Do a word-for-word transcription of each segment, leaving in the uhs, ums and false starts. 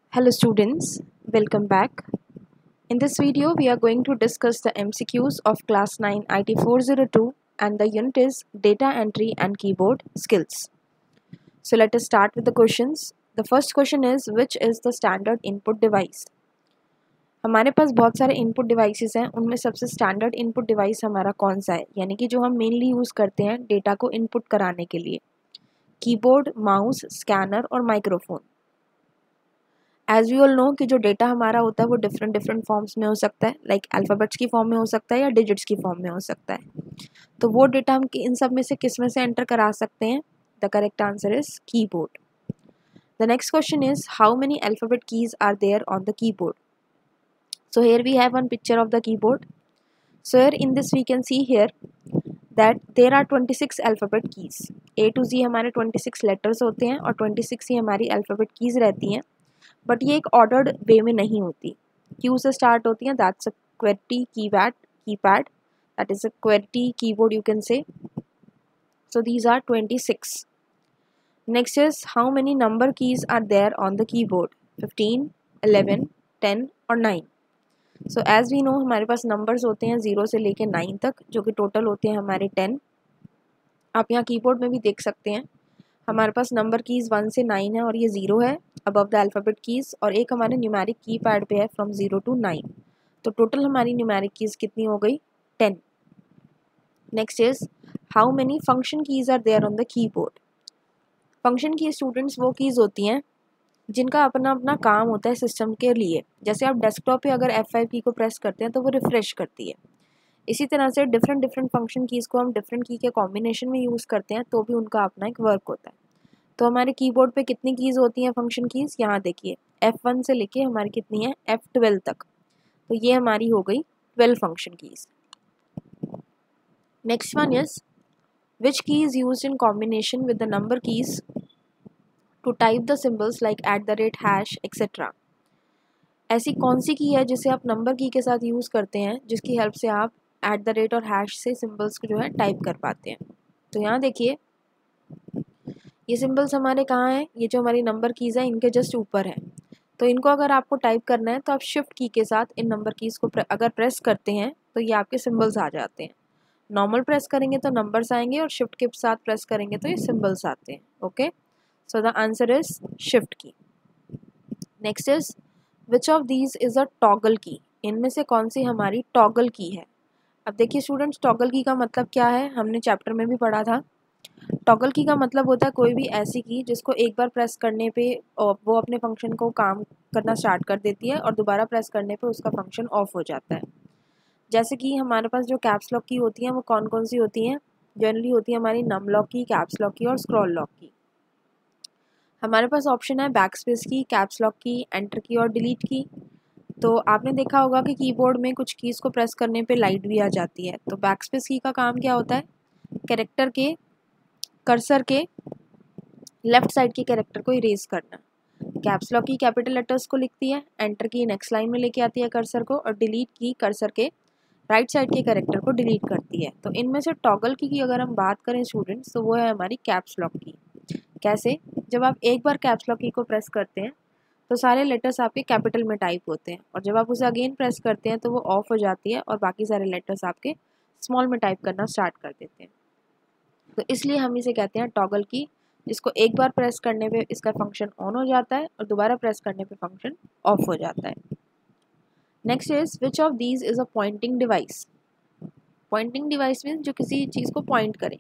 Hello students, welcome back. In this video, we are going to discuss the M C Qs of class nine I T four oh two and the unit is data entry and keyboard skills. So let us start with the questions. The first question is, which is the standard input device? हमारे पास बहुत सारे input devices हैं, उनमें सबसे standard input device हमारा कौन सा है, यानी कि जो हम मेनली यूज़ करते हैं डेटा को इनपुट कराने के लिए. कीबोर्ड, माउस, स्कैनर और microphone. As we all know कि जो डेटा हमारा होता है वो डिफरेंट डिफरेंट फॉर्म्स में हो सकता है, लाइक like अल्फ़ाबेट्स की फॉर्म में हो सकता है या डिजिट्स की फॉर्म में हो सकता है. तो वो डेटा हम इन सब में से किस में से एंटर करा सकते हैं? The correct answer is keyboard. The next question is, how many alphabet keys are there on the keyboard? So here we have one picture of the keyboard. So here in this we can see here that there are twenty six alphabet keys. A to Z हमारे twenty six letters होते हैं और twenty six ही हमारी alphabet keys रहती हैं, but ये एक ordered वे में नहीं होती. क्यू से स्टार्ट होती हैं, that's a QWERTY keypad keypad that is a QWERTY keyboard you can say. So these are twenty six. Next is, how many number keys are there on the keyboard? Fifteen, eleven, ten और nine. So as we know हमारे पास numbers होते हैं zero से लेके nine तक, जो कि टोटल होते हैं हमारे टेन. आप यहाँ कीबोर्ड में भी देख सकते हैं हमारे पास नंबर कीज़ वन से नाइन है और ये ज़ीरो है अबव द अल्फ़ाबेट कीज़, और एक हमारे न्यूमेरिक की पैड पे है फ्रॉम ज़ीरो टू नाइन. तो टोटल हमारी न्यूमेरिक कीज़ कितनी हो गई? Ten. Next is, how many function keys are there on the keyboard? Function key students वो कीज़ होती हैं जिनका अपना अपना काम होता है सिस्टम के लिए. जैसे आप डेस्कटॉप पे अगर एफ फाइव की को प्रेस करते हैं तो वो रिफ्रेश करती है. इसी तरह से डिफरेंट डिफरेंट फंक्शन कीज़ को हम डिफरेंट की के कॉम्बिनेशन में यूज़ करते हैं, तो भी उनका अपना एक वर्क होता है. तो हमारे कीबोर्ड पे कितनी कीज़ होती हैं फंक्शन कीज़? यहाँ देखिए, एफ वन से लेके हमारी कितनी है? एफ ट्वेल्व तक. तो ये हमारी हो गई twelve function keys. Next one is, which key is used in combination with the number keys to type the symbols like at the rate, hash etcetera. ऐसी कौन सी की है जिसे आप नंबर की के साथ यूज़ करते हैं, जिसकी हेल्प से आप एट द रेट और हैश से सिम्बल्स को जो है टाइप कर पाते हैं? तो यहाँ देखिए, ये सिंबल्स हमारे कहाँ हैं? ये जो हमारी नंबर कीज़ है इनके जस्ट ऊपर है. तो इनको अगर आपको टाइप करना है तो आप शिफ्ट की के साथ इन नंबर कीज़ को प्रे, अगर प्रेस करते हैं तो ये आपके सिंबल्स आ जाते हैं. नॉर्मल प्रेस करेंगे तो नंबर्स आएंगे और शिफ्ट के साथ प्रेस करेंगे तो ये सिंबल्स आते हैं. Okay, so the answer is shift key. Next is, which of these is a toggle key? इनमें से कौन सी हमारी टॉगल की है? अब देखिए स्टूडेंट्स, टॉगल की का मतलब क्या है हमने चैप्टर में भी पढ़ा था. टॉगल की का मतलब होता है कोई भी ऐसी की जिसको एक बार प्रेस करने पे वो अपने फंक्शन को काम करना स्टार्ट कर देती है और दोबारा प्रेस करने पे उसका फंक्शन ऑफ हो जाता है. जैसे कि हमारे पास जो कैप्स लॉक की होती हैं वो कौन कौन सी होती हैं? जनरली होती है हमारी num lock key, caps lock key और स्क्रॉल लॉक की. हमारे पास ऑप्शन है backspace key, caps lock key, enter key और डिलीट की. तो आपने देखा होगा कि कीबोर्ड में कुछ कीज़ को प्रेस करने पे लाइट भी आ जाती है. तो बैक स्पेस की का काम क्या होता है? कैरेक्टर के कर्सर के लेफ्ट साइड के कैरेक्टर को इरेज करना. Caps lock key capital letters को लिखती है, एंटर की नेक्स्ट लाइन में लेके आती है कर्सर को, और डिलीट की कर्सर के राइट साइड के कैरेक्टर को डिलीट करती है. तो इनमें से टॉगल की की अगर हम बात करें स्टूडेंट्स तो वो है हमारी कैप्स लॉक की. कैसे? जब आप एक बार कैप्स लॉक की को प्रेस करते हैं तो सारे लेटर्स आपके कैपिटल में टाइप होते हैं, और जब आप उसे अगेन प्रेस करते हैं तो वो ऑफ हो जाती है और बाकी सारे लेटर्स आपके स्मॉल में टाइप करना स्टार्ट कर देते हैं. तो इसलिए हम इसे कहते हैं टॉगल की, जिसको एक बार प्रेस करने पे इसका फंक्शन ऑन हो जाता है और दोबारा प्रेस करने पे फंक्शन ऑफ हो जाता है. Next is, which of these is a pointing device? Pointing device means जो किसी चीज़ को पॉइंट करे.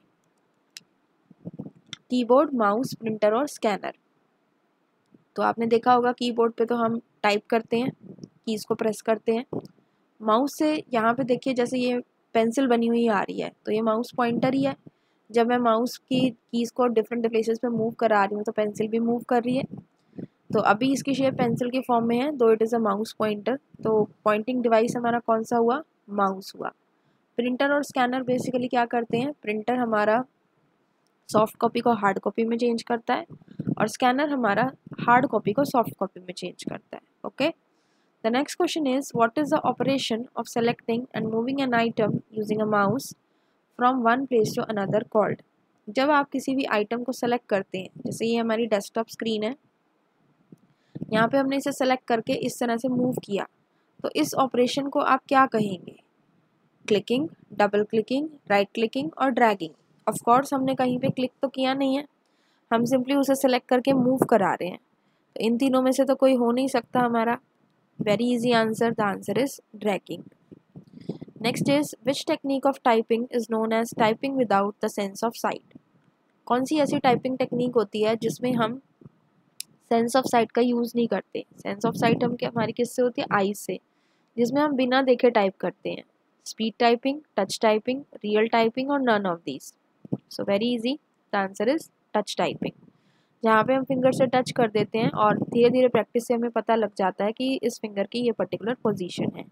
कीबोर्ड, माउस, प्रिंटर और स्कैनर. तो आपने देखा होगा कीबोर्ड पे तो हम टाइप करते हैं, कीज़ को प्रेस करते हैं. माउस से यहाँ पे देखिए जैसे ये पेंसिल बनी हुई आ रही है तो ये माउस पॉइंटर ही है. जब मैं माउस की कीज़ को डिफरेंट प्लेसेस पे मूव करा रही हूँ तो पेंसिल भी मूव कर रही है. तो अभी इसकी शेप पेंसिल के फॉर्म में है, दो it is a mouse pointer. तो पॉइंटिंग डिवाइस हमारा कौन सा हुआ? माउस हुआ. प्रिंटर और स्कैनर बेसिकली क्या करते हैं? प्रिंटर हमारा सॉफ्ट कॉपी को हार्ड कॉपी में चेंज करता है और स्कैनर हमारा हार्ड कॉपी को सॉफ्ट कॉपी में चेंज करता है. Okay, the next question is, what is the operation of selecting and moving an item using a mouse from one place to another called? जब आप किसी भी आइटम को सेलेक्ट करते हैं, जैसे ये हमारी डेस्कटॉप स्क्रीन है, यहाँ पे हमने इसे सेलेक्ट करके इस तरह से मूव किया, तो इस ऑपरेशन को आप क्या कहेंगे? Clicking, double clicking, right clicking और ड्रैगिंग। ऑफ कोर्स हमने कहीं पे क्लिक तो किया नहीं है, हम सिंपली उसे सेलेक्ट करके मूव करा रहे हैं। तो इन तीनों में से तो कोई हो नहीं सकता हमारा। Very easy answer, the answer is dragging. Next is which technique of typing is known as typing without the sense of sight. कौन सी ऐसी टाइपिंग टेक्निक होती है जिसमें हम सेंस ऑफ साइट का यूज़ नहीं करते? सेंस ऑफ साइट हम क्या हमारी किससे होती है? आईज से, जिसमें हम बिना देखे टाइप करते हैं। Speed typing, touch typing, real typing और none of these. So very easy, the answer is touch typing, जहाँ पे हम फिंगर से टच कर देते हैं और धीरे धीरे प्रैक्टिस से हमें पता लग जाता है कि इस फिंगर की ये पर्टिकुलर पोजीशन है।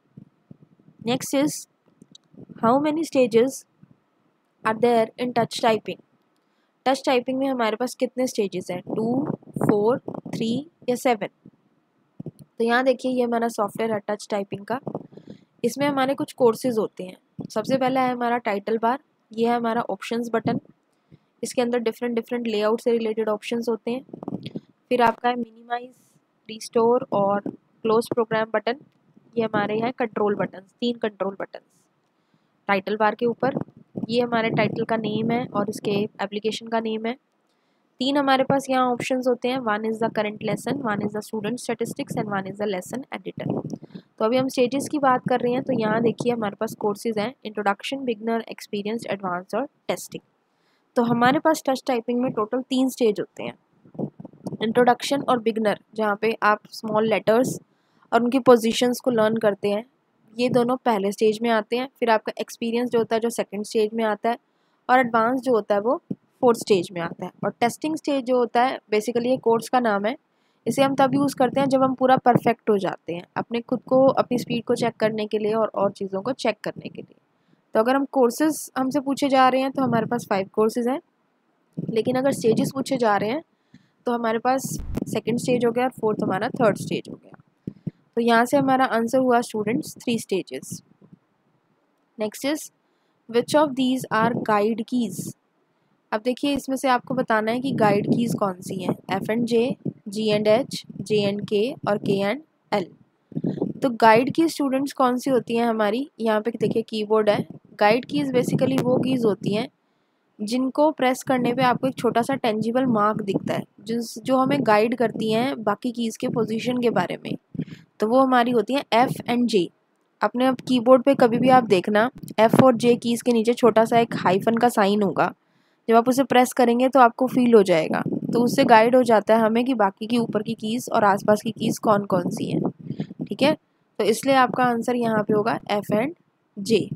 Next is how many stages are there in touch typing. Touch typing में हमारे पास कितने स्टेजेस हैं? टू, फोर, थ्री या सेवन? तो यहाँ देखिए ये हमारा सॉफ्टवेयर है टच टाइपिंग का। इसमें हमारे कुछ कोर्सेज होते हैं। सबसे पहला है हमारा टाइटल बार, ये है हमारा ऑप्शंस बटन। इसके अंदर डिफरेंट डिफरेंट लेआउट से रिलेटेड ऑप्शंस होते हैं। फिर आपका है मिनिमाइज, रिस्टोर और क्लोज प्रोग्राम बटन। ये हमारे हैं कंट्रोल बटन, तीन कंट्रोल बटन टाइटल बार के ऊपर। ये हमारे टाइटल का नेम है और इसके एप्लीकेशन का नेम है। तीन हमारे पास यहाँ ऑप्शंस होते हैं, one is the current lesson, one is the student statistics and one is the lesson editor. तो अभी हम स्टेजेस की बात कर रहे हैं, तो यहाँ देखिए हमारे पास कोर्सेज हैं इंट्रोडक्शन, बिगनर, एक्सपीरियंस, एडवांस और टेस्टिंग। तो हमारे पास टच टाइपिंग में टोटल तीन स्टेज होते हैं, इंट्रोडक्शन और बिगनर, जहाँ पे आप स्मॉल लेटर्स और उनकी पोजीशंस को लर्न करते हैं, ये दोनों पहले स्टेज में आते हैं। फिर आपका एक्सपीरियंस जो होता है जो सेकंड स्टेज में आता है, और एडवांस जो होता है वो फोर्थ स्टेज में आता है। और टेस्टिंग स्टेज जो होता है बेसिकली ये कोर्स का नाम है, इसे हम तब यूज़ करते हैं जब हम पूरा परफेक्ट हो जाते हैं, अपने खुद को, अपनी स्पीड को चेक करने के लिए और और चीज़ों को चेक करने के लिए। तो अगर हम कोर्सेज हमसे पूछे जा रहे हैं तो हमारे पास फाइव कोर्सेज हैं, लेकिन अगर स्टेजेस पूछे जा रहे हैं तो हमारे पास सेकंड स्टेज हो गया और फोर्थ हमारा थर्ड स्टेज हो गया। तो यहाँ से हमारा आंसर हुआ students three stages. Next is which of these are guide keys. अब देखिए इसमें से आपको बताना है कि गाइड कीज़ कौन सी हैं। F and J, G and H, J and K और के एंड एल। तो गाइड की स्टूडेंट्स कौन सी होती हैं हमारी? यहाँ पे देखिए कीबोर्ड है। गाइड कीज़ बेसिकली वो कीज़ होती हैं जिनको प्रेस करने पे आपको एक छोटा सा टेंजिबल मार्क दिखता है, जिस जो हमें गाइड करती हैं बाकी कीज़ के पोजीशन के बारे में। तो वो हमारी होती हैं एफ़ एंड जे। अपने अब कीबोर्ड पे कभी भी आप देखना एफ़ और जे कीज़ के नीचे छोटा सा एक हाइफन का साइन होगा, जब आप उसे प्रेस करेंगे तो आपको फील हो जाएगा, तो उससे गाइड हो जाता है हमें कि बाकी की ऊपर की कीज़ और आसपास की कीज़ कौन कौन सी हैं। ठीक है, तो इसलिए आपका आंसर यहाँ पे होगा F and J.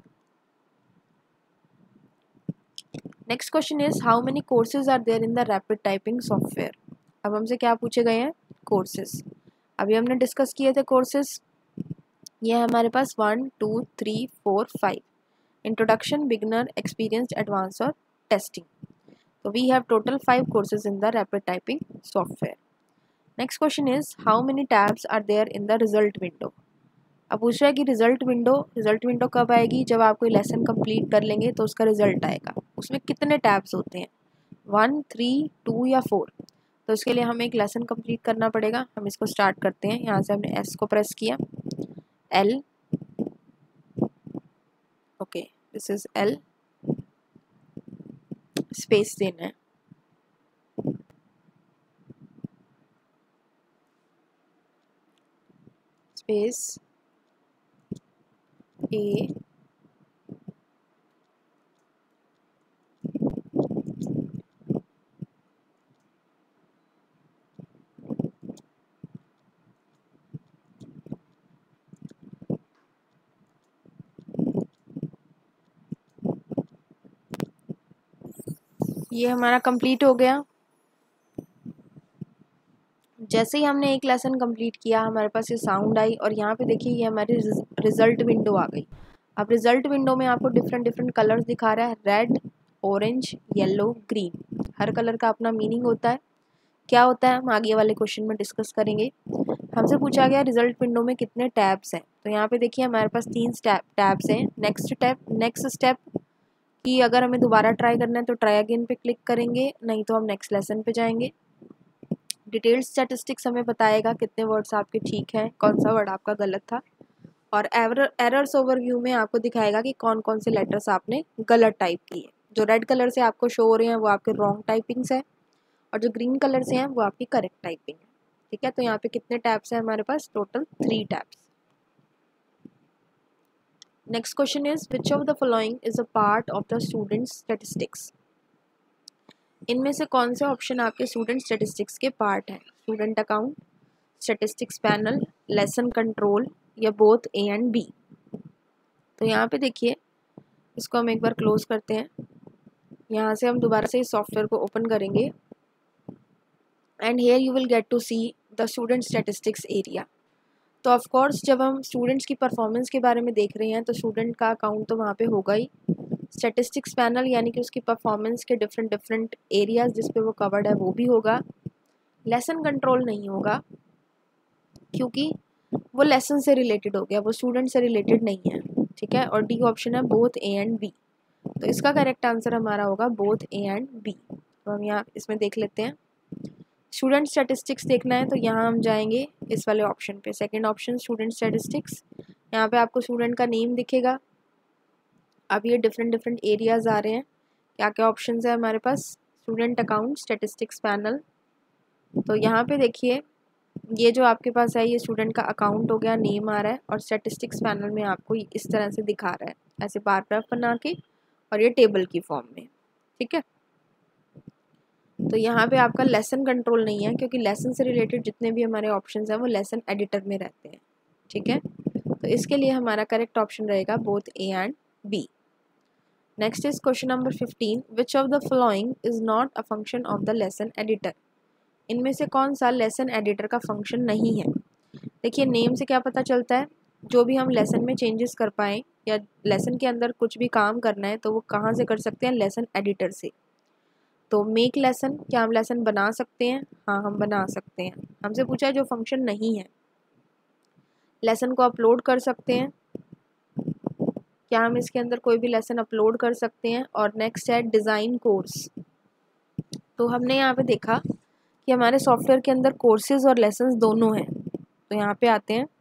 Next question is how many courses are there in the rapid typing software. अब हमसे क्या पूछे गए हैं? कोर्सेज। अभी हमने डिस्कस किए थे कोर्सेज, ये है हमारे पास one two three four five, introduction, beginner, experience, advance और testing. So we have total five courses in the rapid typing software. Next question is how many tabs are there in the result window. अब पूछ रहा है कि result window, result window कब आएगी? जब आप कोई लेसन कंप्लीट कर लेंगे तो उसका रिजल्ट आएगा। उसमें कितने टैब्स होते हैं? वन, थ्री, टू या फोर? तो इसके लिए हमें एक लेसन कंप्लीट करना पड़ेगा। हम इसको स्टार्ट करते हैं, यहाँ से हमने एस को प्रेस किया, L, okay this is L, space देना है, स्पेस ए, ये हमारा कंप्लीट हो गया। जैसे ही हमने एक लेसन कंप्लीट किया हमारे पास ये साउंड आई और यहाँ पे देखिए ये हमारी रिजल्ट विंडो आ गई। अब रिजल्ट विंडो में आपको डिफरेंट डिफरेंट कलर्स दिखा रहा है, रेड, ऑरेंज, येलो, ग्रीन। हर कलर का अपना मीनिंग होता है। क्या होता है हम आगे वाले क्वेश्चन में डिस्कस करेंगे। हमसे पूछा गया रिजल्ट विंडो में कितने टैब्स हैं, तो यहाँ पे देखिए हमारे पास तीन टैब्स हैं। नेक्स्ट टैब, नेक्स्ट स्टेप कि अगर हमें दोबारा ट्राई करना है तो ट्राई अगेन पे क्लिक करेंगे, नहीं तो हम नेक्स्ट लेसन पे जाएंगे। डिटेल्ड स्टैटिस्टिक्स हमें बताएगा कितने वर्ड्स आपके ठीक हैं, कौन सा वर्ड आपका गलत था, और एरर एरर्स ओवरव्यू में आपको दिखाएगा कि कौन कौन से लेटर्स आपने गलत टाइप किए। जो रेड कलर से आपको शो हो रहे हैं वो आपके रॉन्ग टाइपिंग्स हैं, और जो ग्रीन कलर से हैं वो आपकी करेक्ट टाइपिंग है। ठीक है, तो यहाँ पे कितने टैब्स हैं हमारे पास? Total three tabs. Next question is which of the following is a part of the student statistics. इनमें से कौन से ऑप्शन आपके स्टूडेंट स्टैटिस्टिक्स के पार्ट हैं? Student account, statistics panel, lesson control, या बोथ ए एंड बी। तो यहाँ पे देखिए, इसको हम एक बार क्लोज करते हैं। यहाँ से हम दोबारा से इस सॉफ्टवेयर को ओपन करेंगे and here you will get to see the student statistics area. तो ऑफ कोर्स जब हम स्टूडेंट्स की परफॉर्मेंस के बारे में देख रहे हैं तो स्टूडेंट का अकाउंट तो वहाँ पे होगा ही। स्टैटिस्टिक्स पैनल यानी कि उसकी परफॉर्मेंस के डिफरेंट डिफरेंट एरियाज जिस पे वो कवर्ड है वो भी होगा। लेसन कंट्रोल नहीं होगा क्योंकि वो लेसन से रिलेटेड हो गया, वो स्टूडेंट से रिलेटेड नहीं है। ठीक है, और डी ऑप्शन है बोथ ए एंड बी। तो इसका करेक्ट आंसर हमारा होगा बोथ ए एंड बी। तो हम यहाँ इसमें देख लेते हैं। स्टूडेंट स्टैटिस्टिक्स देखना है तो यहाँ हम जाएंगे इस वाले ऑप्शन पे, सेकंड ऑप्शन स्टूडेंट स्टैटिस्टिक्स। यहाँ पे आपको स्टूडेंट का नेम दिखेगा। अब ये डिफरेंट डिफरेंट एरियाज आ रहे हैं। क्या क्या ऑप्शन है हमारे पास? Student account, statistics panel. तो यहाँ पे देखिए, ये जो आपके पास है ये स्टूडेंट का अकाउंट हो गया, नेम आ रहा है, और स्टैटिस्टिक्स पैनल में आपको इस तरह से दिखा रहा है, ऐसे पैराग्राफ बना के, और ये टेबल की फॉर्म में। ठीक है, तो यहाँ पे आपका लेसन कंट्रोल नहीं है क्योंकि लेसन से रिलेटेड जितने भी हमारे ऑप्शंस हैं वो लेसन एडिटर में रहते हैं। ठीक है, तो इसके लिए हमारा करेक्ट ऑप्शन रहेगा both A and B. Next is question number fifteen, which of the following is not a function of the lesson editor. इनमें से कौन सा लेसन एडिटर का फंक्शन नहीं है? देखिए, नेम से क्या पता चलता है, जो भी हम लेसन में चेंजेस कर पाएँ या लेसन के अंदर कुछ भी काम करना है तो वो कहाँ से कर सकते हैं? लेसन एडिटर से। तो मेक लेसन, क्या हम लेसन बना सकते हैं? हाँ, हम बना सकते हैं। हमसे पूछा है जो फंक्शन नहीं है। लेसन को अपलोड कर सकते हैं, क्या हम इसके अंदर कोई भी लेसन अपलोड कर सकते हैं? और नेक्स्ट है डिज़ाइन कोर्स। तो हमने यहाँ पे देखा कि हमारे सॉफ्टवेयर के अंदर कोर्सेज और लेसन्स दोनों हैं। तो यहाँ पे आते हैं,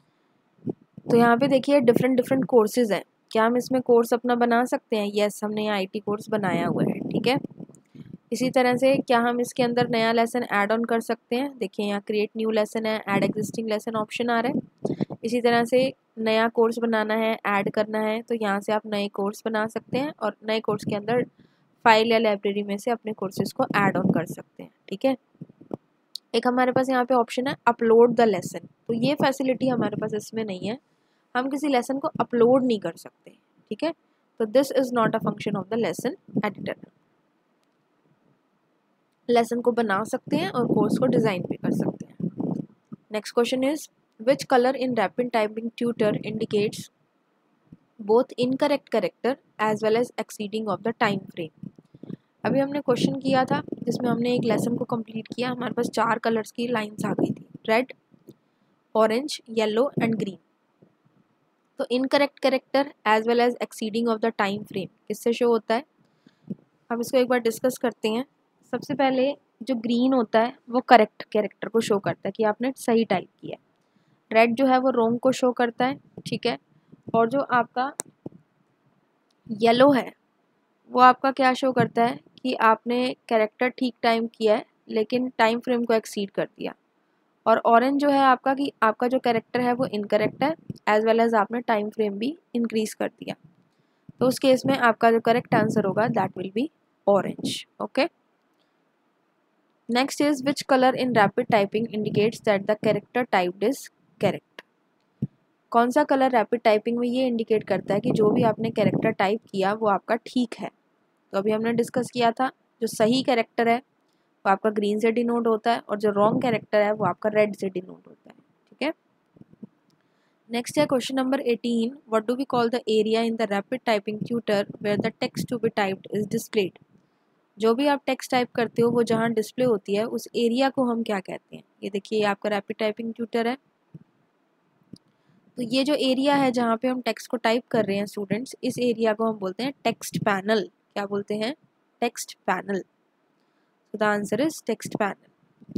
तो यहाँ पे देखिए डिफरेंट डिफरेंट कोर्सेज हैं। क्या हम इसमें कोर्स अपना बना सकते हैं? यस, हमने यहाँ आई टी कोर्स बनाया हुआ है। ठीक है, इसी तरह से क्या हम इसके अंदर नया लेसन ऐड ऑन कर सकते हैं? देखिए यहाँ क्रिएट न्यू लेसन है, ऐड एग्जिस्टिंग लेसन ऑप्शन आ रहा है। इसी तरह से नया कोर्स बनाना है, ऐड करना है, तो यहाँ से आप नए कोर्स बना सकते हैं और नए कोर्स के अंदर फाइल या लाइब्रेरी में से अपने कोर्सेज को ऐड ऑन कर सकते हैं। ठीक है, एक हमारे पास यहाँ पे ऑप्शन है अपलोड द लेसन। तो ये फैसिलिटी हमारे पास इसमें नहीं है, हम किसी लेसन को अपलोड नहीं कर सकते। ठीक है, तो this is not a function of the lesson editor. Lesson को बना सकते हैं और कोर्स को डिज़ाइन भी कर सकते हैं। Next question is which colour in rapid typing tutor indicates both incorrect character as well as exceeding of the time frame. अभी हमने क्वेश्चन किया था जिसमें हमने एक लेसन को कंप्लीट किया, हमारे पास चार कलर्स की लाइंस आ गई थी, red, orange, yellow and green. तो incorrect character as well as exceeding of the time frame किससे शो होता है? हम इसको एक बार डिस्कस करते हैं। सबसे पहले जो ग्रीन होता है वो करेक्ट कैरेक्टर को शो करता है कि आपने सही टाइप किया है। रेड जो है वो रॉन्ग को शो करता है। ठीक है, और जो आपका येलो है वो आपका क्या शो करता है कि आपने कैरेक्टर ठीक टाइम किया है लेकिन टाइम फ्रेम को एक्सीड कर दिया। और ऑरेंज जो है आपका कि आपका जो कैरेक्टर है वो इनकरेक्ट है एज वेल एज आपने टाइम फ्रेम भी इंक्रीज कर दिया। तो उस केस में आपका जो करेक्ट आंसर होगा that will be orange. Okay, next is which colour in rapid typing indicates that the character typed is correct. कौन सा कलर रैपिड टाइपिंग में ये इंडिकेट करता है कि जो भी आपने कैरेक्टर टाइप किया वो आपका ठीक है? तो अभी हमने डिस्कस किया था जो सही कैरेक्टर है वो आपका ग्रीन से डिनोट होता है और जो रॉन्ग कैरेक्टर है वो आपका रेड से डिनोट होता है। ठीक है, नेक्स्ट है question number eighteen, what do we call the area in the rapid typing tutor where the text to be typed is displayed. जो भी आप टेक्स्ट टाइप करते हो वो जहाँ डिस्प्ले होती है उस एरिया को हम क्या कहते हैं? ये देखिए, ये आपका रैपिड टाइपिंग ट्यूटर है। तो ये जो एरिया है जहाँ पे हम टेक्स्ट को टाइप कर रहे हैं स्टूडेंट्स, इस एरिया को हम बोलते हैं टेक्स्ट पैनल। क्या बोलते हैं? Text panel. So the answer is text panel.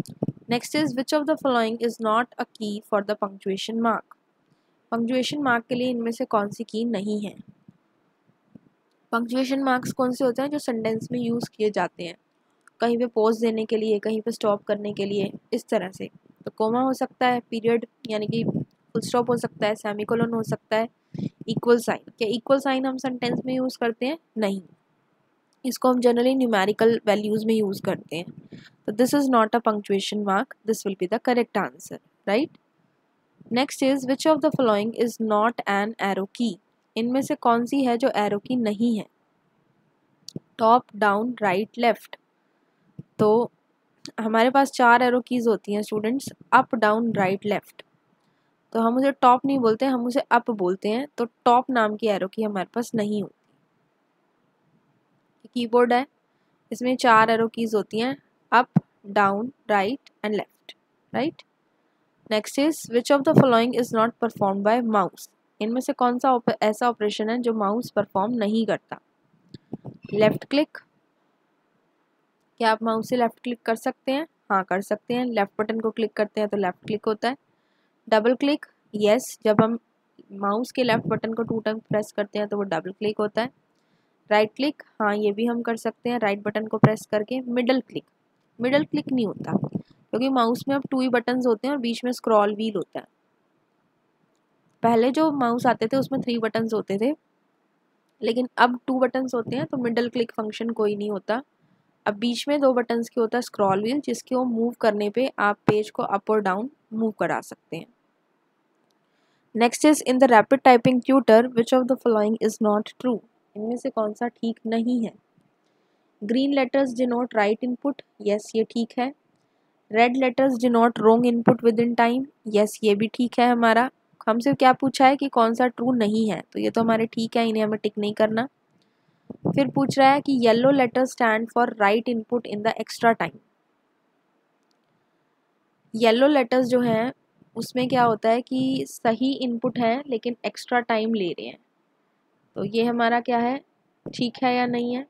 Next is which of the following is not a key for the punctuation mark. Punctuation mark के लिए इनमें से कौन सी की नहीं है। पंक्चुएशन मार्क्स कौन से होते हैं जो सेंटेंस में यूज़ किए जाते हैं, कहीं पे पॉज देने के लिए, कहीं पे स्टॉप करने के लिए, इस तरह से। तो कोमा हो सकता है, पीरियड यानी कि फुल स्टॉप हो सकता है, सेमीकोलन हो सकता है, इक्वल साइन। क्या इक्वल साइन हम सेंटेंस में यूज़ करते हैं? नहीं, इसको हम जनरली न्यूमेरिकल वैल्यूज़ में यूज़ करते हैं। तो this is not a punctuation mark, this will be the correct answer, right. Next is which of the following is not an arrow key. इनमें से कौन सी है जो एरो की नहीं है? Top, down, right, left. तो हमारे पास चार एरो कीज होती हैं students, up, down, right, left. तो हम उसे टॉप नहीं बोलते, हम उसे अप बोलते हैं। तो टॉप नाम की एरो की हमारे पास नहीं होती। कीबोर्ड है, इसमें चार एरो कीज होती हैं, up, down, right and left, right. Next is which of the following is not perform by mouse. इनमें से कौन सा ऐसा ऑपरेशन है जो माउस परफॉर्म नहीं करता? Left click. क्या आप माउस से लेफ्ट क्लिक कर सकते हैं? हाँ, कर सकते हैं। लेफ्ट बटन को क्लिक करते हैं तो लेफ्ट क्लिक होता है। डबल क्लिक, यस, जब हम माउस के लेफ्ट बटन को टू टाइम प्रेस करते हैं तो वो डबल क्लिक होता है। राइट क्लिक, हाँ ये भी हम कर सकते हैं राइट बटन को प्रेस करके। मिडल क्लिक, मिडल क्लिक नहीं होता क्योंकि माउस में अब टू ही बटन्स होते हैं और बीच में स्क्रॉल व्हील होता है। पहले जो माउस आते थे उसमें थ्री बटन्स होते थे, लेकिन अब टू बटन्स होते हैं, तो मिडल क्लिक फंक्शन कोई नहीं होता। अब बीच में दो बटन्स की होता है स्क्रॉल व्हील, जिसको मूव करने पे आप पेज को अप और डाउन मूव करा सकते हैं। Next is in the rapid typing tutor which of the following is not true. इनमें से कौन सा ठीक नहीं है? Green letters denote right input, yes ये ठीक है। Red letters denote wrong input within time, yes ये भी ठीक है हमारा। हमसे क्या पूछा है कि कौन सा ट्रू नहीं है, तो ये तो हमारे ठीक है, इन्हें हमें टिक नहीं करना। फिर पूछ रहा है कि yellow letters stand for right input in the extra time. Yellow letters जो हैं उसमें क्या होता है कि सही इनपुट है लेकिन एक्स्ट्रा टाइम ले रहे हैं, तो ये हमारा क्या है, ठीक है या नहीं है?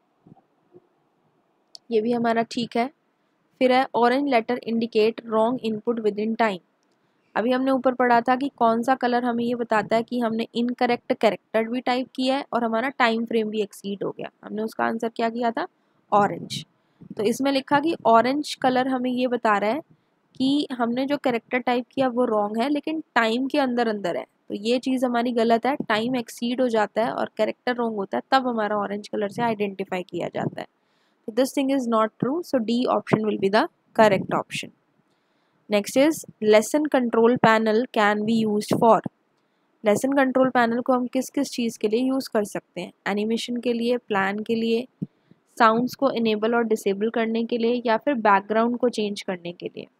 ये भी हमारा ठीक है। फिर है orange letter indicate wrong input within time. अभी हमने ऊपर पढ़ा था कि कौन सा कलर हमें ये बताता है कि हमने इनकरेक्ट कैरेक्टर भी टाइप किया है और हमारा टाइम फ्रेम भी एक्सीड हो गया। हमने उसका आंसर क्या किया था? ऑरेंज। तो इसमें लिखा कि ऑरेंज कलर हमें ये बता रहा है कि हमने जो कैरेक्टर टाइप किया वो रॉन्ग है लेकिन टाइम के अंदर अंदर है, तो ये चीज़ हमारी गलत है। टाइम एक्सीड हो जाता है और कैरेक्टर रॉन्ग होता है, तब हमारा ऑरेंज कलर से आइडेंटिफाई किया जाता है। तो this thing is not true, so D option will be the correct option. Next is lesson control panel can be used for. Lesson control panel को हम किस किस चीज़ के लिए यूज़ कर सकते हैं? एनिमेशन के लिए, प्लान के लिए, साउंड्स को इनेबल और डिसेबल करने के लिए, या फिर बैकग्राउंड को चेंज करने के लिए।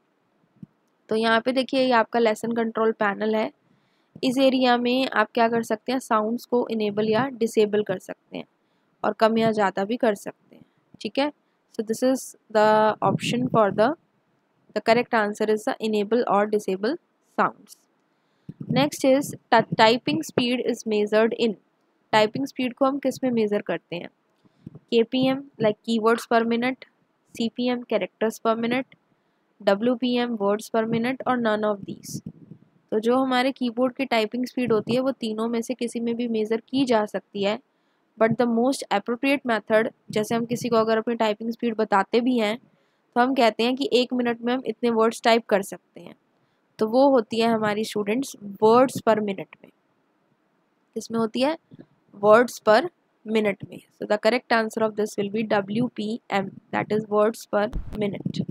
तो यहाँ पे देखिए ये आपका लेसन कंट्रोल पैनल है। इस एरिया में आप क्या कर सकते हैं? साउंड्स को इनेबल या डिसेबल कर सकते हैं और कम या ज़्यादा भी कर सकते हैं, ठीक है। So this is the option for the the correct answer is the enable और disable sounds. Next is typing speed is measured in. Typing speed को हम किस में मेजर करते हैं? K P M like keywords per minute, C P M characters per minute, W P M words per minute, और none of these. तो जो हमारे कीबोर्ड की टाइपिंग स्पीड होती है वो तीनों में से किसी में भी मेज़र की जा सकती है, but the most appropriate method, जैसे हम किसी को अगर अपनी टाइपिंग स्पीड बताते भी हैं तो हम कहते हैं कि एक मिनट में हम इतने वर्ड्स टाइप कर सकते हैं, तो वो होती है हमारी स्टूडेंट्स वर्ड्स पर मिनट में। किसमें होती है? वर्ड्स पर मिनट में। So the correct answer of this will be W P M, that is words per minute,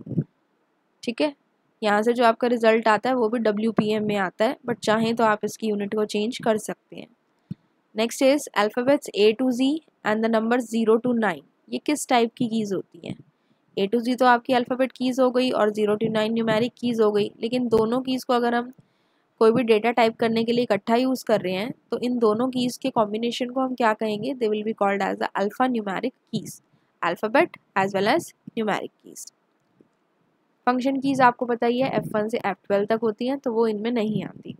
ठीक है। यहाँ से जो आपका रिजल्ट आता है वो भी डब्ल्यू पी एम में आता है, बट चाहें तो आप इसकी यूनिट को चेंज कर सकते हैं। Next is alphabets A to G and the number zero to nine. ये किस टाइप की कीज़ होती हैं? ए टू जी तो आपकी अल्फ़ाबेट कीज़ हो गई और zero to nine numeric keys हो गई, लेकिन दोनों कीज़ को अगर हम कोई भी डेटा टाइप करने के लिए इकट्ठा यूज़ कर रहे हैं तो इन दोनों कीज़ के कॉम्बिनेशन को हम क्या कहेंगे? They will be called as the alpha numeric keys, alphabet as well as numeric keys. Function keys आपको पता ही है एफ वन से एफ ट्वेल्व तक होती हैं, तो वो इनमें नहीं आती।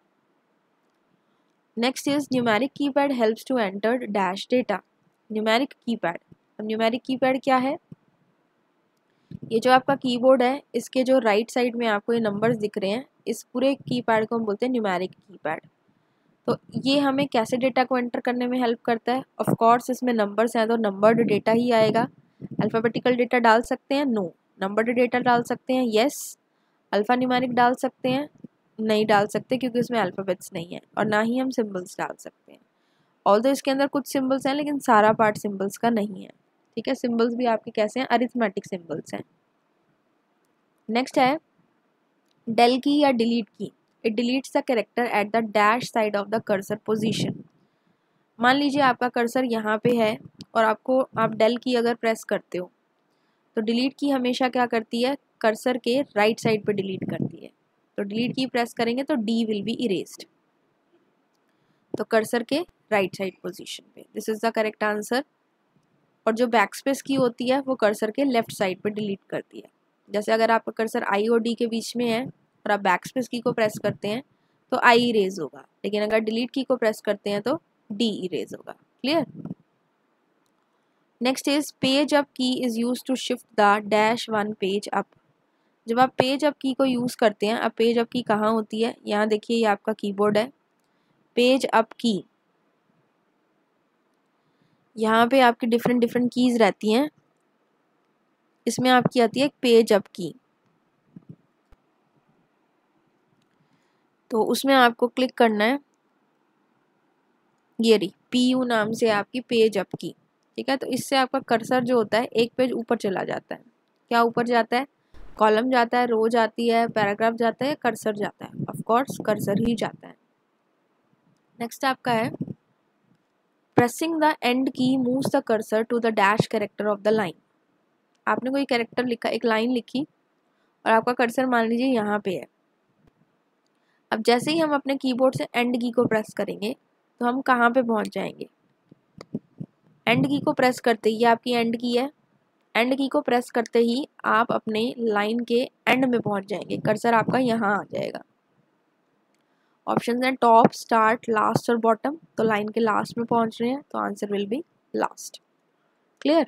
Next is numeric keypad helps to enter dash data. Numeric keypad, अब न्यूमेरिक कीपैड क्या है? ये जो आपका कीबोर्ड है, इसके जो राइट साइड में आपको ये नंबर्स दिख रहे हैं, इस पूरे कीपैड को हम बोलते हैं न्यूमेरिक कीपैड। तो ये हमें कैसे डेटा को एंटर करने में हेल्प करता है? ऑफ कोर्स इसमें नंबर्स हैं तो नंबर्ड डेटा ही आएगा। अल्फ़ाबेटिकल डेटा डाल सकते हैं? नो। नंबर्ड डेटा डाल सकते हैं? यस। अल्फ़ा न्यूमेरिक डाल सकते हैं? नहीं डाल सकते, क्योंकि उसमें अल्फ़ाबेट्स नहीं है, और ना ही हम सिम्बल्स डाल सकते हैं। ऑल्दो इसके अंदर कुछ सिम्बल्स हैं, लेकिन सारा पार्ट सिम्बल्स का नहीं है। ठीक है, सिम्बल्स भी आपके कैसे हैं? अरिथमेटिक सिम्बल्स हैं। नेक्स्ट है del की या delete key. It deletes the character at the dash side of the cursor position. मान लीजिए आपका कर्सर यहाँ पे है और आपको आप del की अगर प्रेस करते हो तो डिलीट की हमेशा क्या करती है? कर्सर के राइट साइड पे डिलीट करती है। तो डिलीट की प्रेस करेंगे तो डी विल बी इरेज्ड, तो कर्सर के राइट साइड पोजीशन पे। This is the correct answer. और जो बैकस्पेस की होती है वो कर्सर के लेफ्ट साइड पे डिलीट करती है। जैसे अगर आपका कर्सर आई और डी के बीच में है और आप बैकस्पेस की को प्रेस करते हैं तो आई इरेज होगा, लेकिन अगर डिलीट की को प्रेस करते हैं तो डी इरेज होगा। Clear? Next is page up key is use to shift the dash one page up. जब आप पेज अप की को यूज करते हैं, अब पेज अप की कहाँ होती है? यहाँ देखिए, ये आपका कीबोर्ड है, पेज अप की, यहाँ पे आपकी डिफरेंट डिफरेंट कीज रहती हैं। इसमें आपकी आती है पेज अप की, तो उसमें आपको क्लिक करना है, ये रही पी यू नाम से आपकी पेज अप की। ठीक है, तो इससे आपका कर्सर जो होता है एक पेज ऊपर चला जाता है। क्या ऊपर जाता है? कॉलम जाता है, रो जाती है, पैराग्राफ जाता है, कर्सर जाता है? ऑफ कोर्स कर्सर ही जाता है। नेक्स्ट आपका है pressing the end key moves the cursor to the dash character of the line. आपने कोई कैरेक्टर लिखा, एक लाइन लिखी, और आपका कर्सर मान लीजिए यहाँ पे है। अब जैसे ही हम अपने कीबोर्ड से एंड की को प्रेस करेंगे तो हम कहाँ पे पहुँच जाएंगे? एंड की को प्रेस करते ही, ये आपकी एंड की है, एंड की को प्रेस करते ही आप अपने लाइन के एंड में पहुँच जाएंगे। कर्सर आपका यहाँ आ जाएगा। ऑप्शन हैं टॉप, स्टार्ट, लास्ट और बॉटम। तो लाइन के लास्ट में पहुँच रहे हैं तो answer will be last. Clear?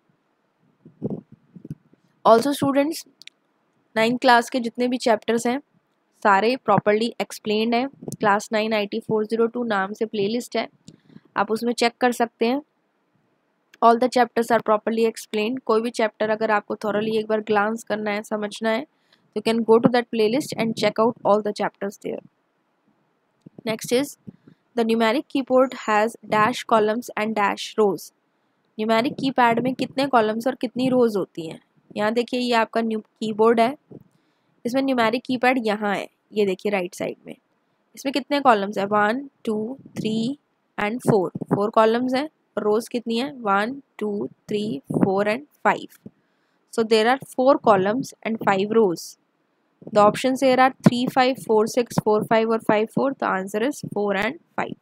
Also students, ninth class के जितने भी चैप्टर्स हैं सारे प्रॉपरली एक्सप्लेन्ड है। Class nine I T four zero two नाम से प्लेलिस्ट है, आप उसमें चेक कर सकते हैं। All the chapters are properly explained. कोई भी चैप्टर अगर आपको थॉरली एक बार ग्लांस करना है, समझना है, you can go to that playlist and check out all the chapters there. Next is the numeric keyboard has dash columns and dash rows. Numeric keypad में कितने कॉलम्स और कितनी रोज होती हैं? यहाँ देखिए, ये आपका न्यू कीबोर्ड है, इसमें न्यूमेरिक कीपैड यहाँ है, ये देखिए राइट साइड में। इसमें कितने कॉलम्स है? One, two, three and four. Four columns हैं। रोज कितनी है? One, two, three, four and five. So there are four columns and five rows. The option here are three, five, four, six, four, five और five, four. The answer is four and five.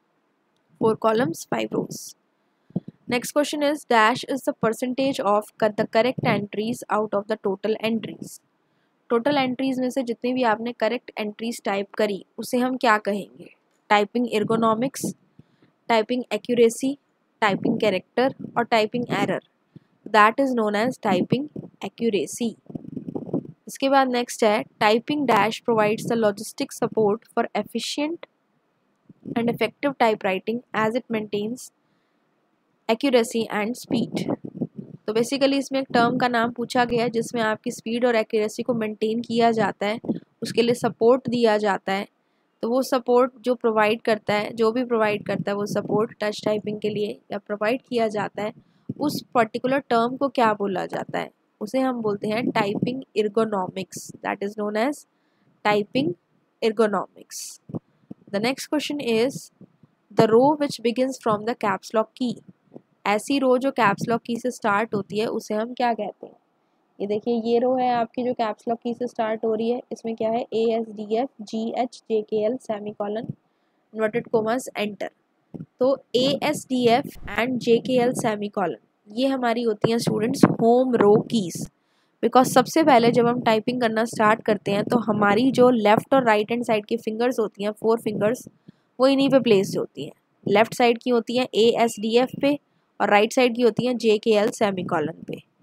four columns, five rows. Next question is dash is the percentage of the correct entries out of the total entries. Total entries में से जितनी भी आपने correct entries type करी उसे हम क्या कहेंगे? Typing ergonomics, typing accuracy, typing character और typing error. That is known as typing accuracy. इसके बाद नेक्स्ट है typing dash provides the logistic support for efficient and effective type writing as it maintains accuracy and speed. तो basically इसमें एक term का नाम पूछा गया है जिसमें आपकी स्पीड और एक्यूरेसी को मेंटेन किया जाता है, उसके लिए सपोर्ट दिया जाता है। तो वो सपोर्ट जो प्रोवाइड करता है, जो भी प्रोवाइड करता है वो सपोर्ट टच टाइपिंग के लिए या प्रोवाइड किया जाता है, उस पर्टिकुलर टर्म को क्या बोला जाता है? उसे हम बोलते हैं typing ergonomics. That is known as typing ergonomics. The next question is the row which begins from the caps lock key. ऐसी रो जो कैप्स लॉक की से स्टार्ट होती है उसे हम क्या कहते हैं? ये देखिए, ये रो है आपकी जो कैप्स लॉक की से स्टार्ट हो रही है। इसमें क्या है? A S D F G H J K L semicolon inverted commas enter. तो A S D F and J K L semicolon ये हमारी होती हैं students home row keys. Because सबसे पहले जब हम टाइपिंग करना स्टार्ट करते हैं तो हमारी जो लेफ्ट और राइट हैंड साइड की फिंगर्स होती हैं, फोर फिंगर्स, वो इन्हीं पे प्लेस्ड होती हैं। लेफ्ट साइड की होती हैं ए एस डी एफ पे और राइट साइड की होती हैं जे के एल सेमी कॉलन पे।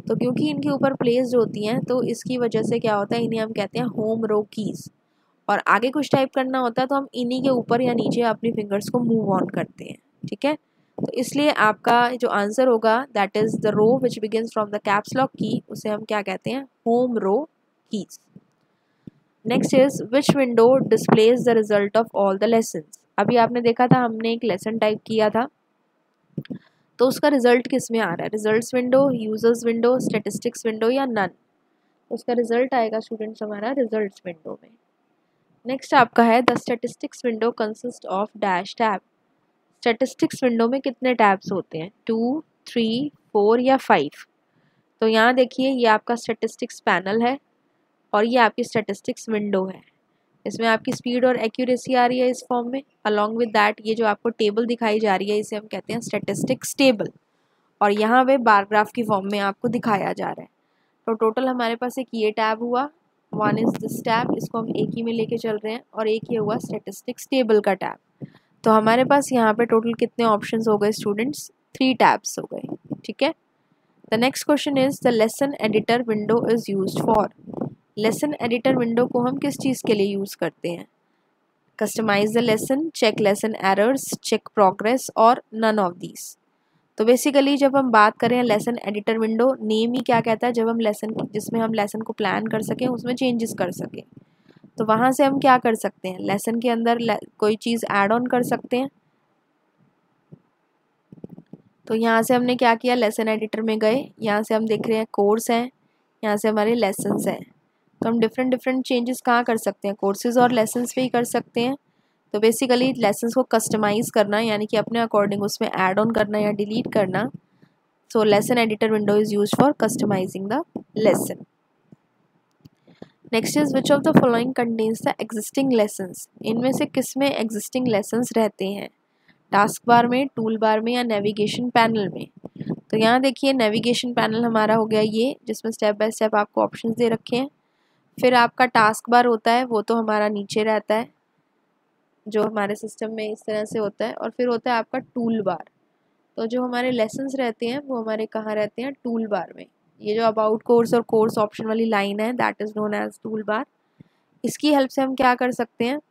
तो क्योंकि इनके ऊपर प्लेस्ड होती हैं तो इसकी वजह से क्या होता है, इन्हें हम कहते हैं होम रो कीज़। और आगे कुछ टाइप करना होता है तो हम इन्हीं के ऊपर या नीचे अपनी फिंगर्स को मूव ऑन करते हैं, ठीक है। तो इसलिए आपका जो आंसर होगा that is the row which begins from the caps lock key, उसे हम क्या कहते हैं, home row keys. Next is which window displays the result of all the lessons. अभी आपने देखा था हमने एक लेसन टाइप किया था, तो उसका रिजल्ट किस में आ रहा है, results window, users window, statistics window या नन। उसका रिजल्ट आएगा स्टूडेंट्स हमारा रिजल्ट्स विंडो में। नेक्स्ट आपका है the statistics window consist of dash tab. Statistics window में कितने टैब्स होते हैं, टू, थ्री, फोर या फाइव। तो यहाँ देखिए ये आपका स्टैटिस्टिक्स पैनल है और ये आपकी स्टैटिस्टिक्स विंडो है। इसमें आपकी स्पीड और एक्यूरेसी आ रही है इस फॉर्म में। अलॉन्ग विद दैट ये जो आपको टेबल दिखाई जा रही है इसे हम कहते हैं स्टैटिस्टिक्स टेबल, और यहाँ पे बार ग्राफ की फॉर्म में आपको दिखाया जा रहा है। तो टोटल हमारे पास एक ये टैब हुआ, वन इज दिस टैब, इसको हम एक ही में लेके चल रहे हैं, और एक ये हुआ स्टैटिस्टिक्स टेबल का टैब। तो हमारे पास यहाँ पे टोटल कितने ऑप्शंस हो गए स्टूडेंट्स, थ्री टैब्स हो गए, ठीक है। The next question is the lesson editor window is used for. Lesson editor window को हम किस चीज़ के लिए यूज़ करते हैं, customise the lesson, check lesson errors, check progress और नन ऑफ दीज। तो बेसिकली जब हम बात करें लेसन एडिटर विंडो, नेम ही क्या कहता है, जब हम लेसन जिसमें हम लेसन को प्लान कर सकें, उसमें चेंजेस कर सकें, तो वहाँ से हम क्या कर सकते हैं, लेसन के अंदर कोई चीज़ ऐड ऑन कर सकते हैं। तो यहाँ से हमने क्या किया, लेसन एडिटर में गए, यहाँ से हम देख रहे हैं कोर्स हैं, यहाँ से हमारे लेसन्स हैं। तो हम डिफरेंट डिफरेंट चेंजेस कहाँ कर सकते हैं, कोर्सेज और लेसन्स पे ही कर सकते हैं। तो बेसिकली लेसन्स को कस्टमाइज़ करना यानी कि अपने अकॉर्डिंग उसमें ऐड ऑन करना या डिलीट करना। So lesson editor window is used for customising the lesson. Next is which of the following contains the existing lessons. इनमें से किस में एग्जिस्टिंग लेसन्स रहते हैं, टास्क बार में, टूल बार में या नेविगेशन पैनल में। तो यहाँ देखिए नेविगेशन पैनल हमारा हो गया ये, जिसमें स्टेप बाय स्टेप आपको ऑप्शंस दे रखे हैं। फिर आपका टास्क बार होता है, वो तो हमारा नीचे रहता है जो हमारे सिस्टम में इस तरह से होता है। और फिर होता है आपका टूल बार। तो जो हमारे लेसन्स रहते हैं वो हमारे कहाँ रहते हैं, टूल बार में। ये जो अबाउट कोर्स और कोर्स ऑप्शन वाली लाइन है that is known as tool bar. इसकी हेल्प से हम क्या कर सकते हैं,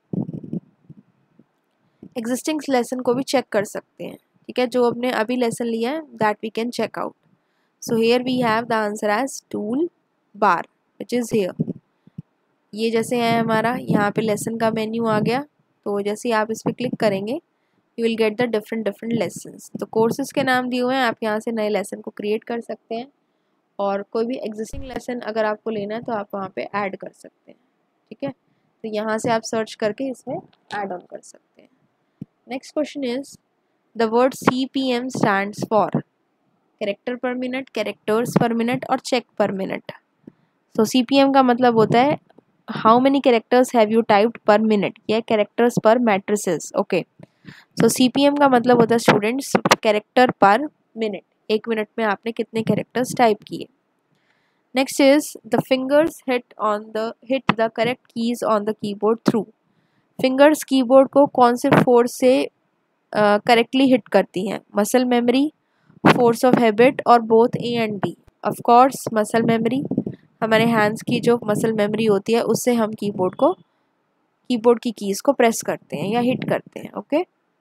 एग्जिस्टिंग लेसन को भी चेक कर सकते हैं, ठीक है। जो आपने अभी लेसन लिया है that we can check out. So here we have the answer as tool bar which is here. ये जैसे है हमारा, यहाँ पे लेसन का मेन्यू आ गया, तो जैसे ही आप इस पर क्लिक करेंगे you will get the different different lessons. तो कोर्सेज के नाम दिए हुए हैं, आप यहाँ से नए लेसन को क्रिएट कर सकते हैं, और कोई भी एग्जिस्टिंग लेसन अगर आपको लेना है तो आप वहाँ पे ऐड कर सकते हैं, ठीक है। तो यहाँ से आप सर्च करके इसमें ऐड ऑन कर सकते हैं। Next question is the word C P M stands for, character per minute, characters per minute और चेक पर मिनट। तो सी पी एम का मतलब होता है how many characters have you typed per minute, या characters per matrices, okay. So C P M का मतलब होता है स्टूडेंट्स कैरेक्टर पर मिनट, एक मिनट में आपने कितने कैरेक्टर्स टाइप किए। Next is the fingers hit on the hit the correct keys on the keyboard through. Fingers keyboard को कौन से फोर्स से करेक्टली uh, हिट करती हैं, muscle memory, force of habit और both A and B. Of course muscle memory, हमारे hands की जो मसल मेमोरी होती है उससे हम कीबोर्ड को कीबोर्ड की कीज को प्रेस करते हैं या हिट करते हैं, okay.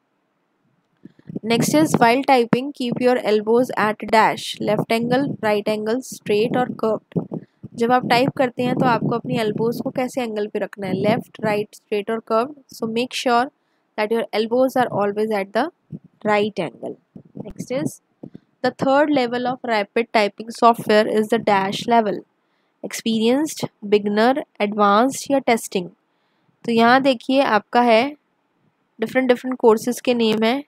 Next is while typing keep your elbows at dash, left angle, right angle, straight और कर्व्ड। जब आप टाइप करते हैं तो आपको अपनी एल्बोज को कैसे एंगल पे रखना है, लेफ्ट, राइट, स्ट्रेट और curved. So make sure that your elbows are always at the right angle. Next is the third level of rapid typing software is the dash level, experienced, beginner, advanced या testing. तो यहाँ देखिए आपका है different different courses के name है,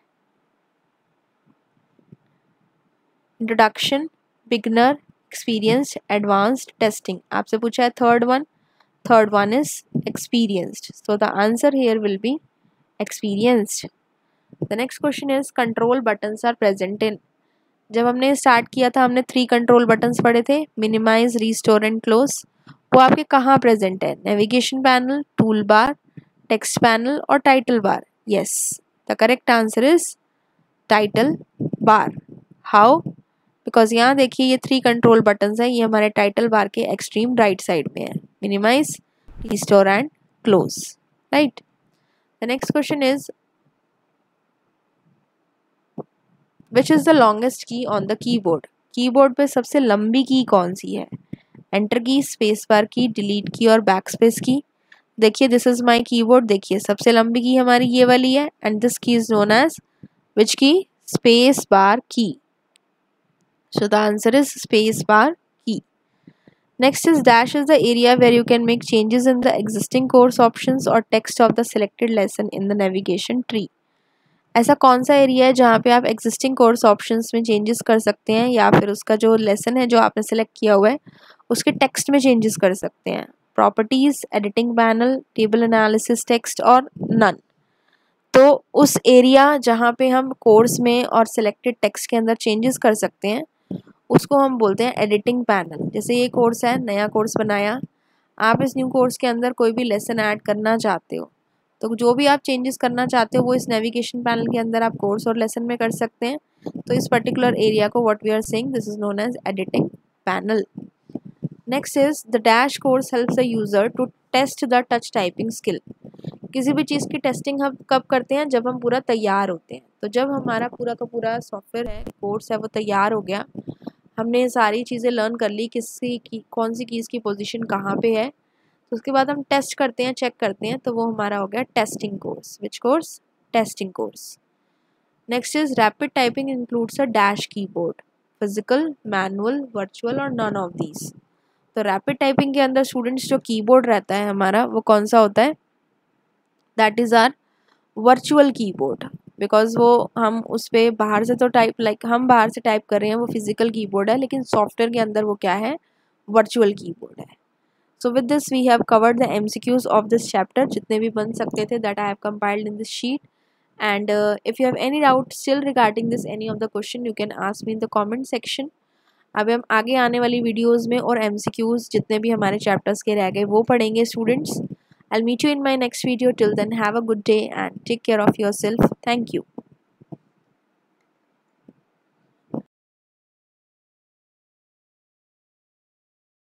introduction, beginner, experienced, advanced, testing. आपसे पूछा है third one, third one is experienced, so the answer here will be experienced. The next question is control buttons are present in. जब हमने start किया था हमने थ्री कंट्रोल बटन्स पढ़े थे, मिनिमाइज, रीस्टोर एंड क्लोज। वो आपके कहाँ प्रेजेंट है, navigation panel, tool bar, text panel और title bar. Yes, the correct answer is title bar. How, because यहाँ देखिए ये थ्री कंट्रोल बटन्स हैं, ये हमारे टाइटल बार के एक्सट्रीम राइट साइड में है, minimize, restore and close, right. The next question is which is the longest key on the keyboard. Keyboard पे सबसे लंबी की कौन सी है? एंटर की, स्पेस बार की, डिलीट की और बैक स्पेस की। देखिए दिस इज माय कीबोर्ड, देखिए सबसे लंबी की हमारी ये वाली है and this key is known as which key? Space बार की। So the answer is space bar key. Next is dash is the area where you can make changes in the existing course options or text of the selected lesson in the navigation tree. ऐसा कौन सा area है जहाँ पे आप existing course options में changes कर सकते हैं या फिर उसका जो lesson है जो आपने select किया हुआ है उसके text में changes कर सकते हैं? Properties, editing panel, table analysis text और none. तो उस एरिया जहाँ पे हम कोर्स में और selected text के अंदर changes कर सकते हैं उसको हम बोलते हैं एडिटिंग पैनल। जैसे ये कोर्स है, नया कोर्स बनाया, आप इस न्यू कोर्स के अंदर कोई भी लेसन ऐड करना चाहते हो तो जो भी आप चेंजेस करना चाहते हो वो इस नेविगेशन पैनल के अंदर आप कोर्स और लेसन में कर सकते हैं। तो इस पर्टिकुलर एरिया को what we are saying this is known as editing panel. Next is the dash course helps the user to test the touch typing skill. किसी भी चीज़ की टेस्टिंग हम कब करते हैं? जब हम पूरा तैयार होते हैं। तो जब हमारा पूरा का पूरा सॉफ्टवेयर है, कोर्स है, वो तैयार हो गया, हमने सारी चीज़ें लर्न कर ली, किसी की कौन सी कीज़ की पोजीशन कहाँ पे है, तो उसके बाद हम टेस्ट करते हैं, चेक करते हैं, तो वो हमारा हो गया testing course. Which course? Testing course. Next is rapid typing includes a dash keyboard, physical, manual, virtual और नॉन ऑफ दीज। तो रैपिड टाइपिंग के अंदर स्टूडेंट्स जो कीबोर्ड रहता है हमारा वो कौन सा होता है? That is are virtual keyboard, because वो हम उस पर बाहर से तो टाइप लाइक हम बाहर से टाइप कर रहे हैं, वो फिजिकल कीबोर्ड है, लेकिन सॉफ्टवेयर के अंदर वो क्या है? वर्चुअल कीबोर्ड है। So with this we have covered the MCQs of this chapter, जितने भी बन सकते थे that I have compiled in this sheet. And if you have any doubt still regarding this any of the question you can ask me in the comment section. अब हम आगे आने वाली वीडियोज़ में और एमसीक्यूज जितने भी हमारे चैप्टर्स के रह गए वो पढ़ेंगे students. I'll meet you in my next video. Till then, have a good day and take care of yourself. Thank you.